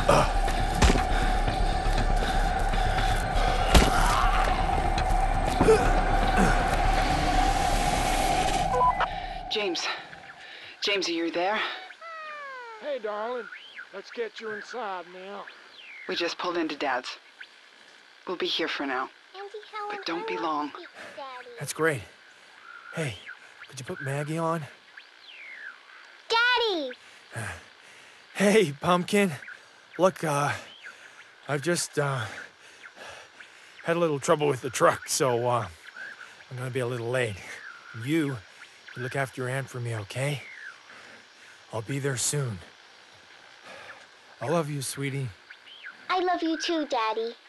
James, are you there? Hey, darling. Let's get you inside now. We just pulled into Dad's. We'll be here for now. Auntie Helen, But don't be long. Daddy. That's great. Hey, could you put Maggie on? Daddy! Hey, Pumpkin. Look, I've just, had a little trouble with the truck, so, I'm gonna be a little late. You look after your aunt for me, okay? I'll be there soon. I love you, sweetie. I love you too, Daddy.